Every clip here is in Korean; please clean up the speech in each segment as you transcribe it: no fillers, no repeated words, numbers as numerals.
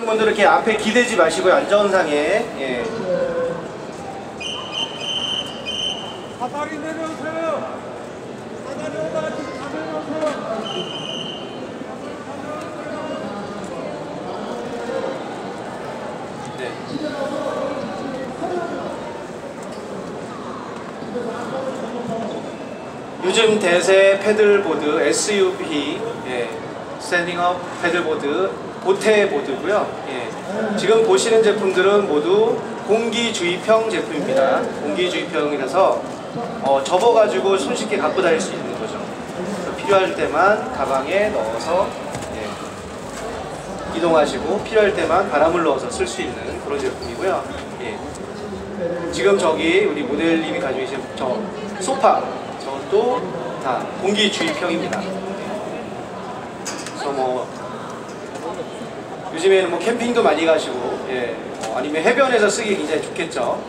분들은 이렇게 앞에 기대지 마시고요. 안전상에. 예. 사다리 내려오세요. 사다리 오다가 지금 다 내려오세요. 네. 요즘 대세 패들보드 SUV, 예, 스탠딩업 패들보드 보테보드고요. 예, 지금 보시는 제품들은 모두 공기주입형 제품입니다. 공기주입형이라서 접어가지고 손쉽게 갖고 다닐 수 있는 거죠. 필요할 때만 가방에 넣어서 이동하시고 필요할 때만 바람을 넣어서 쓸 수 있는 그런 제품이고요. 예. 지금 저기 우리 모델님이 가지고 계신 저 소파, 저것도 다 공기주입형입니다. 그래서 뭐 요즘에는 뭐 캠핑도 많이 가시고, 예, 아니면 해변에서 쓰기 굉장히 좋겠죠.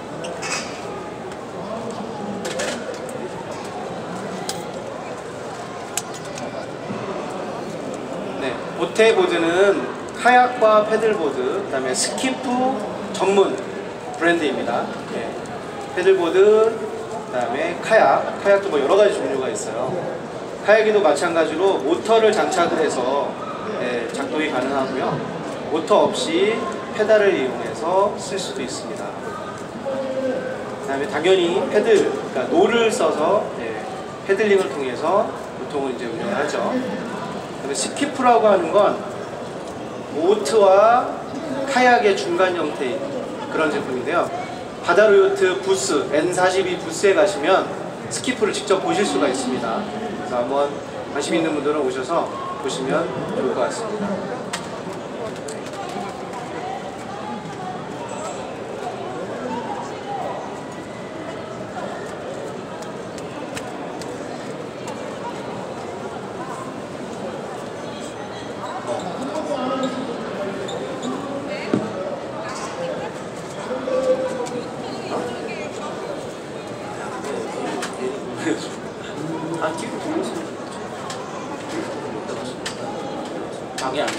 네, 보테보드는 카약과 패들보드, 그 다음에 스키프 전문 브랜드입니다. 예, 패들보드, 그 다음에 카약도 뭐 여러 가지 종류가 있어요. 카약에도 마찬가지로 모터를 장착을 해서 작동이 가능하고요. 모터 없이 페달을 이용해서 쓸 수도 있습니다. 그 다음에 당연히 패들, 그러니까 노를 써서 패들링을 통해서 보통은 이제 운영을 하죠. 그다음에 스키프라고 하는 건 보트와 카약의 중간 형태인 그런 제품인데요. 바다로 요트 부스, N42 부스에 가시면 스키프를 직접 보실 수가 있습니다. 그래서 한번 관심 있는 분들은 오셔서 보시면 좋을 것 같습니다. 방해 안 돼.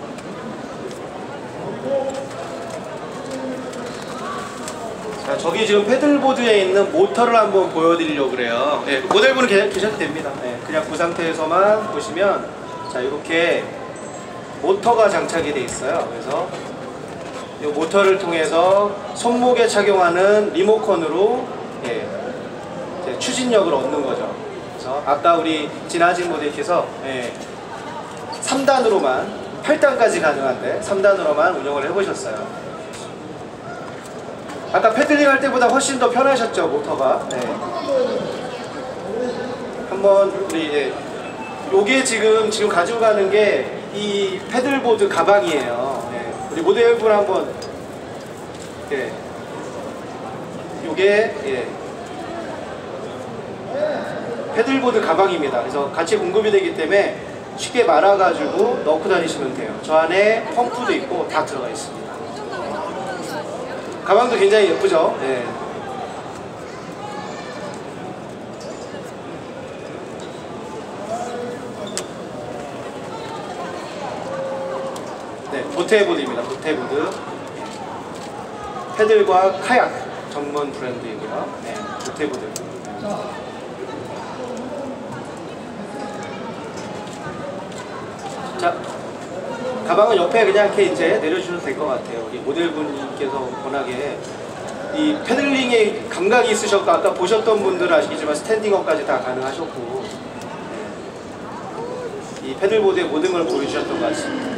자, 저기 지금 패들보드에 있는 모터를 한번 보여드리려고 그래요. 네, 모델분은 계셔도 됩니다. 네, 그냥 그 상태에서만 보시면, 자, 이렇게 모터가 장착이 돼 있어요. 그래서 이 모터를 통해서 손목에 착용하는 리모컨으로 이제 추진력을 얻는 거죠. 그래서 아까 우리 진아진 모델께서 3단으로만 8단까지 가능한데 3단으로만 운영을 해보셨어요. 아까 패들링 할 때보다 훨씬 더 편하셨죠, 모터가. 네. 한번 우리 요게 지금 가지고 가는 게 이 패들보드 가방이에요. 네. 우리 모델분 한번 요게 패들보드 가방입니다. 그래서 같이 공급이 되기 때문에 쉽게 말아가지고 넣고 다니시면 돼요. 저 안에 펌프도 있고 다 들어가 있습니다. 가방도 굉장히 예쁘죠? 네. 네, 보테보드입니다. 보테보드. 패들과 카약 전문 브랜드이고요. 네, 보테보드. 자, 가방은 옆에 그냥 이렇게 이제 내려주셔도 될 것 같아요. 우리 모델분께서 워낙에 이 패들링에 감각이 있으셨고, 아까 보셨던 분들은 아시겠지만 스탠딩업까지 다 가능하셨고, 이 패들보드의 모든 걸 보여주셨던 것 같습니다.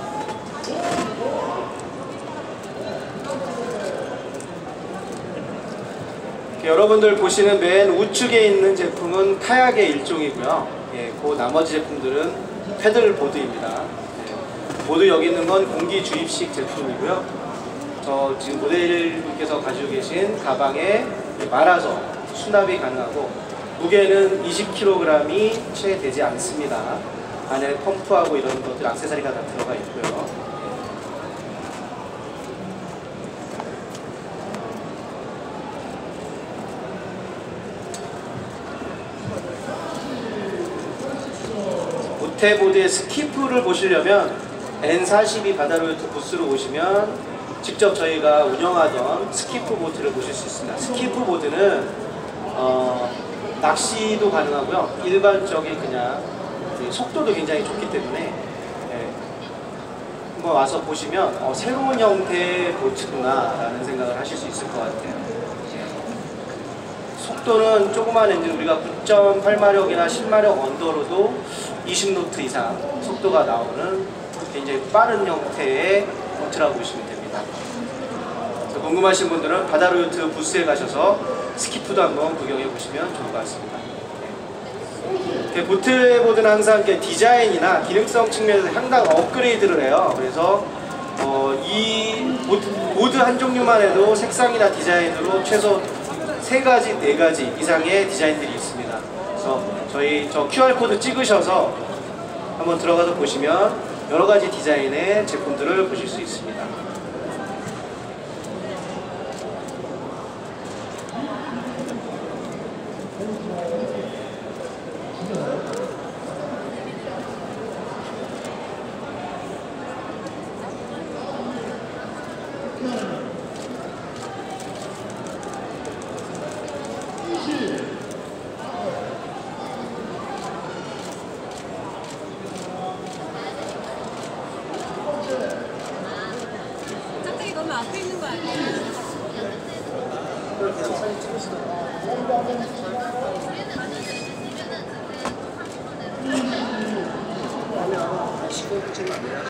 여러분들 보시는 맨 우측에 있는 제품은 카약의 일종이고요. 그 나머지 제품들은 패들보드입니다. 모두 여기 있는 건 공기주입식 제품이고요. 저 지금 모델분께서 가지고 계신 가방에 말아서 수납이 가능하고, 무게는 20kg이 채 되지 않습니다. 안에 펌프하고 이런 것들, 액세서리가 다 들어가 있고요. 보테보드의 스키프를 보시려면 N42 바다로요트 부스로 오시면 직접 저희가 운영하던 스키프 보트를 보실 수 있습니다. 스키프 보드는 낚시도 가능하고요. 일반적인 그냥 속도도 굉장히 좋기 때문에 한번 와서 보시면 새로운 형태의 보트구나 라는 생각을 하실 수 있을 것 같아요. 속도는 조그만 엔진 우리가 9.8마력이나 10마력 언더로도 20노트 이상 속도가 나오는 굉장히 빠른 형태의 보트라고 보시면 됩니다. 그래서 궁금하신 분들은 바다로요트 부스에 가셔서 스키프도 한번 구경해 보시면 좋을 것 같습니다. 보트보드는 항상 디자인이나 기능성 측면에서 상당 업그레이드를 해요. 그래서 이 보드 한 종류만 해도 색상이나 디자인으로 최소 3가지, 4가지 이상의 디자인들이 있습니다. 그래서 저 QR코드 찍으셔서 한번 들어가서 보시면 여러가지 디자인의 제품들을 보실 수 있습니다. 짝짝이 너무 앞에 있는 거 아니에요? 그걸 계속 사진 찍으시더라고요.